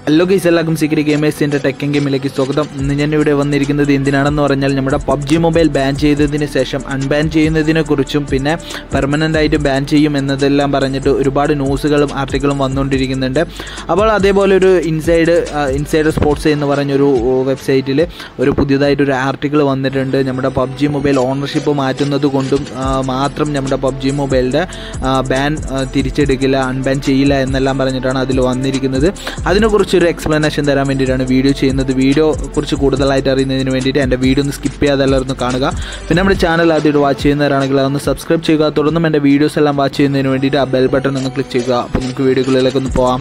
Hello guys, welcome to CKD Gamers in the Tech and Game. ഇവിടെ വന്നിരിക്കുന്നത് എന്തിനാണെന്ന് പറഞ്ഞാൽ നമ്മുടെ PUBG മൊബൈൽ ബാൻ ചെയ്തതിന് ശേഷം അൺബാൻ ചെയ്യുന്നതിനെക്കുറിച്ചും പിന്നെ പെർമനന്റ് ആയിട്ട് ബാൻ ചെയ്യും എന്നതെല്ലാം പറഞ്ഞിട്ട് ഒരുപാട് ന്യൂസുകളും ആർട്ടിക്കിളും വന്നുകൊണ്ടിരിക്കുന്നുണ്ട്. അപ്പോൾ അതേപോലെ ഒരു ഇൻസൈഡർ സ്പോർട്സ് എന്ന് പറഞ്ഞൊരു വെബ്സൈറ്റിൽ ഒരു പുതിയതായിട്ടൊരു ആർട്ടിക്കിൾ വന്നിട്ടുണ്ട്. നമ്മുടെ PUBG മൊബൈൽ ഓണർഷിപ്പ് മാറ്റുന്നത് കൊണ്ടും മാത്രം നമ്മുടെ PUBG മൊബൈലിൻ്റെ ബാൻ തിരിച്ചെടുക്കില്ല, അൺബാൻ ചെയ്യില്ല എന്നെല്ലാം പറഞ്ഞിട്ടാണ് അതിൽ വന്നിരിക്കുന്നത്. അതിനെക്കുറിച്ച് ഒരു എക്സ്പ്ലനേഷൻ തരാൻ വേണ്ടിയിട്ടാണ് വീഡിയോ ചെയ്യുന്നത്. വീഡിയോ കുറിച്ച് കൂടുതലായിട്ട് അറിയുന്നതിന് വേണ്ടിയിട്ട് എൻ്റെ വീഡിയോ ഒന്ന് സ്കിപ്പ് ചെയ്യാതെ എല്ലാവരും കാണുക. പിന്നെ നമ്മുടെ ചാനൽ ആദ്യമായിട്ട് വാച്ച് ചെയ്യുന്നവരാണെങ്കിൽ അതൊന്ന് സബ്സ്ക്രൈബ് ചെയ്യുക. തുടർന്നും എൻ്റെ വീഡിയോസ് എല്ലാം വാച്ച് ചെയ്യുന്നതിന് വേണ്ടിയിട്ട് ആ ബെൽ ബട്ടൺ ഒന്ന് ക്ലിക്ക് ചെയ്യുക. അപ്പോൾ നമുക്ക് വീഡിയോകളിലേക്ക് ഒന്ന് പോകാം.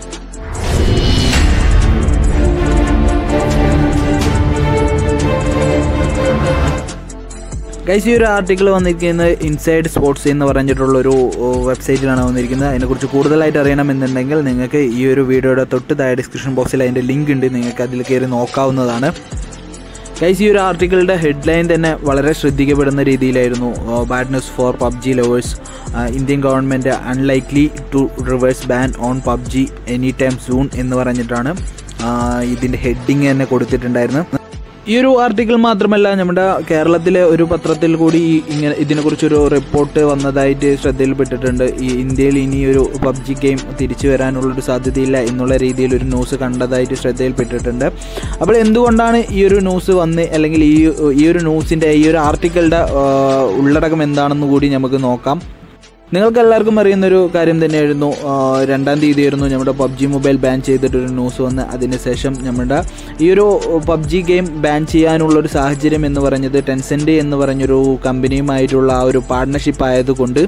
ഗൈസ്, ഈ ഒരു ആർട്ടിക്കിൾ വന്നിരിക്കുന്നത് ഇൻസൈഡ് സ്പോർട്സ് എന്ന് പറഞ്ഞിട്ടുള്ളൊരു വെബ്സൈറ്റിലാണ് വന്നിരിക്കുന്നത്. അതിനെക്കുറിച്ച് കൂടുതലായിട്ട് അറിയണമെന്നുണ്ടെങ്കിൽ നിങ്ങൾക്ക് ഈ ഒരു വീഡിയോയുടെ തൊട്ട് താഴെ ഡിസ്ക്രിപ്ഷൻ ബോക്സിൽ അതിൻ്റെ ലിങ്ക് ഉണ്ട്, നിങ്ങൾക്ക് അതിൽ കയറി നോക്കാവുന്നതാണ്. ഗൈസ്, ഈ ഒരു ആർട്ടിക്കിളിൻ്റെ ഹെഡ്ലൈൻ തന്നെ വളരെ ശ്രദ്ധിക്കപ്പെടുന്ന രീതിയിലായിരുന്നു. Bad news for PUBG lovers, Indian government unlikely to reverse ban on PUBG any time soon എന്ന് പറഞ്ഞിട്ടാണ് ഇതിൻ്റെ ഹെഡിങ് തന്നെ കൊടുത്തിട്ടുണ്ടായിരുന്നു. ഈ ഒരു ആർട്ടിക്കിൾ മാത്രമല്ല, നമ്മുടെ കേരളത്തിലെ ഒരു പത്രത്തിൽ കൂടി ഇതിനെക്കുറിച്ചൊരു റിപ്പോർട്ട് വന്നതായിട്ട് ശ്രദ്ധയിൽപ്പെട്ടിട്ടുണ്ട്. ഈ ഇന്ത്യയിൽ ഇനിയൊരു PUBG ഗെയിം തിരിച്ചു വരാനുള്ളൊരു സാധ്യതയില്ല എന്നുള്ള രീതിയിൽ ഒരു ന്യൂസ് കണ്ടതായിട്ട് ശ്രദ്ധയിൽപ്പെട്ടിട്ടുണ്ട്. അപ്പോൾ എന്തുകൊണ്ടാണ് ഈ ഒരു ന്യൂസ് വന്ന്, അല്ലെങ്കിൽ ഈ ഒരു ന്യൂസിൻ്റെ ഈ ഒരു ആർട്ടിക്കിളുടെ ഉള്ളടക്കം എന്താണെന്ന് കൂടി നമുക്ക് നോക്കാം. നിങ്ങൾക്ക് എല്ലാവർക്കും അറിയുന്നൊരു കാര്യം തന്നെയായിരുന്നു. 2-ാം തീയതിയായിരുന്നു നമ്മുടെ PUBG മൊബൈൽ ബാൻ ചെയ്തിട്ടൊരു ന്യൂസ് വന്ന്. അതിനുശേഷം നമ്മുടെ ഈ ഒരു PUBG ഗെയിം ബാൻ ചെയ്യാനുള്ളൊരു സാഹചര്യം എന്ന് പറഞ്ഞത് ടെൻസെൻ്റ് എന്ന് പറഞ്ഞൊരു കമ്പനിയുമായിട്ടുള്ള ആ ഒരു പാർട്ട്ണർഷിപ്പ് ആയതുകൊണ്ട്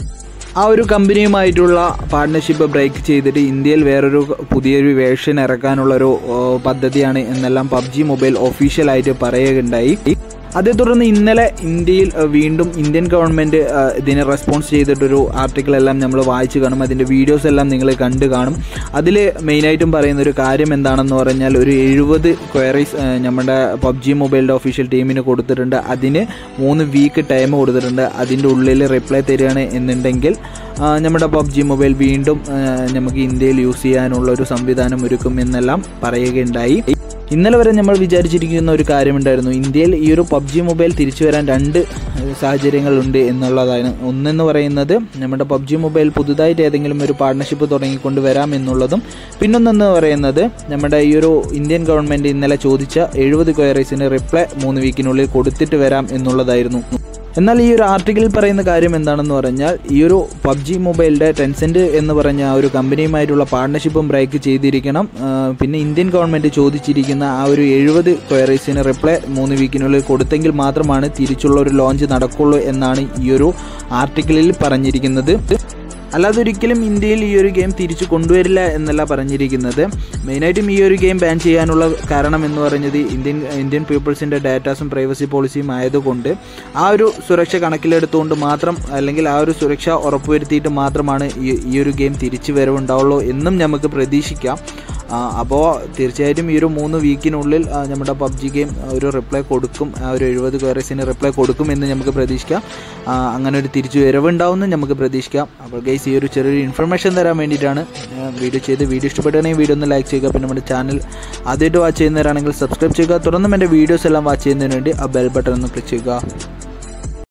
ആ ഒരു കമ്പനിയുമായിട്ടുള്ള പാർട്ട്ണർഷിപ്പ് ബ്രേക്ക് ചെയ്തിട്ട് ഇന്ത്യയിൽ വേറൊരു പുതിയൊരു വേർഷൻ ഇറക്കാനുള്ളൊരു പദ്ധതിയാണ് എന്നെല്ലാം PUBG മൊബൈൽ ഒഫീഷ്യലായിട്ട് പറയുകയുണ്ടായി. അതേ തുടർന്ന് ഇന്നലെ ഇന്ത്യയിൽ വീണ്ടും ഇന്ത്യൻ ഗവൺമെൻറ് ഇതിനെ റെസ്പോൺസ് ചെയ്തിട്ടൊരു ആർട്ടിക്കിളെല്ലാം നമ്മൾ വായിച്ച് കാണും. അതിൻ്റെ വീഡിയോസ് എല്ലാം നിങ്ങൾ കണ്ടു കാണും. അതിൽ മെയിനായിട്ടും പറയുന്നൊരു കാര്യം എന്താണെന്ന് പറഞ്ഞാൽ, ഒരു 70 ക്വയറീസ് നമ്മുടെ PUBG മൊബൈലിൻ്റെ ഒഫീഷ്യൽ ടീമിന് കൊടുത്തിട്ടുണ്ട്. അതിന് 3 വീക്ക് ടൈം കൊടുത്തിട്ടുണ്ട്. അതിൻ്റെ ഉള്ളിൽ റിപ്ലൈ തരികയാണ് എന്നുണ്ടെങ്കിൽ നമ്മുടെ PUBG മൊബൈൽ വീണ്ടും നമുക്ക് ഇന്ത്യയിൽ യൂസ് ചെയ്യാനുള്ളൊരു സംവിധാനം ഒരുക്കും എന്നെല്ലാം പറയുകയുണ്ടായി. ഇന്നലെ വരെ നമ്മൾ വിചാരിച്ചിരിക്കുന്ന ഒരു കാര്യമുണ്ടായിരുന്നു, ഇന്ത്യയിൽ ഈ ഒരു PUBG മൊബൈൽ തിരിച്ചു വരാൻ 2 സാഹചര്യങ്ങളുണ്ട് എന്നുള്ളതാണ്. ഒന്നെന്ന് പറയുന്നത് നമ്മുടെ PUBG മൊബൈൽ പുതുതായിട്ട് ഏതെങ്കിലും ഒരു പാർട്ട്ണർഷിപ്പ് തുടങ്ങിക്കൊണ്ട് വരാം എന്നുള്ളതും, പിന്നൊന്നെന്ന് പറയുന്നത് നമ്മുടെ ഈ ഒരു ഇന്ത്യൻ ഗവൺമെൻറ് ഇന്നലെ ചോദിച്ച 70 ക്വയറീസിന് റിപ്ലൈ 3 വീക്കിനുള്ളിൽ കൊടുത്തിട്ട് വരാം എന്നുള്ളതായിരുന്നു. എന്നാൽ ഈ ഒരു ആർട്ടിക്കിളിൽ പറയുന്ന കാര്യം എന്താണെന്ന് പറഞ്ഞാൽ, ഈ ഒരു PUBG മൊബൈലിൻ്റെ ടെൻസെൻ്റ് എന്ന് പറഞ്ഞ ആ ഒരു കമ്പനിയുമായിട്ടുള്ള പാർട്ട്ണർഷിപ്പും ബ്രേക്ക് ചെയ്തിരിക്കണം. പിന്നെ ഇന്ത്യൻ ഗവൺമെൻറ് ചോദിച്ചിരിക്കുന്ന ആ ഒരു 70 ക്വയറീസിന് റിപ്ലൈ 3 വീക്കിനുള്ളിൽ കൊടുത്തെങ്കിൽ മാത്രമാണ് തിരിച്ചുള്ള ഒരു ലോഞ്ച് നടക്കുള്ളൂ എന്നാണ് ഈ ഒരു ആർട്ടിക്കിളിൽ പറഞ്ഞിരിക്കുന്നത്. അല്ലാതെ ഒരിക്കലും ഇന്ത്യയിൽ ഈ ഒരു ഗെയിം തിരിച്ചു കൊണ്ടുവരില്ല എന്നല്ല പറഞ്ഞിരിക്കുന്നത്. മെയിനായിട്ടും ഈ ഒരു ഗെയിം ബാൻ ചെയ്യാനുള്ള കാരണം എന്ന് പറഞ്ഞത് ഇന്ത്യൻ പീപ്പിൾസിൻ്റെ ഡാറ്റാസും പ്രൈവസി പോളിസിയും ആയതുകൊണ്ട് ആ ഒരു സുരക്ഷ കണക്കിലെടുത്തുകൊണ്ട് മാത്രം, അല്ലെങ്കിൽ ആ ഒരു സുരക്ഷ ഉറപ്പുവരുത്തിയിട്ട് മാത്രമാണ് ഈ ഒരു ഗെയിം തിരിച്ചു വരവുണ്ടാവുള്ളൂ എന്നും നമുക്ക് പ്രതീക്ഷിക്കാം. അപ്പോൾ തീർച്ചയായിട്ടും ഈ ഒരു 3 വീക്കിനുള്ളിൽ നമ്മുടെ PUBG ഗെയിം ഒരു റിപ്ലൈ കൊടുക്കും, ആ ഒരു 70 ക്വയറീസിന് റിപ്ലൈ കൊടുക്കും എന്ന് നമുക്ക് പ്രതീക്ഷിക്കാം. അങ്ങനെ ഒരു തിരിച്ചു വരവുണ്ടാവുമെന്ന് നമുക്ക് പ്രതീക്ഷിക്കാം. അപ്പോൾ ഗൈസ്, ഈ ഒരു ചെറിയൊരു ഇൻഫർമേഷൻ തരാൻ വേണ്ടിയിട്ടാണ് വീഡിയോ ഇഷ്ടപ്പെടുകയാണെങ്കിൽ വീഡിയോ ഒന്ന് ലൈക്ക് ചെയ്യുക. പിന്നെ നമ്മുടെ ചാനൽ ആദ്യമായിട്ട് വാച്ച് ചെയ്യുന്നവരാണെങ്കിൽ സബ്സ്ക്രൈബ് ചെയ്യുക. തുടർന്നും എൻ്റെ വീഡിയോസ് എല്ലാം വാച്ച് ചെയ്യുന്നതിന് വേണ്ടി ആ ബെൽ ബട്ടൺ ഒന്ന് ക്ലിക്ക് ചെയ്യുക.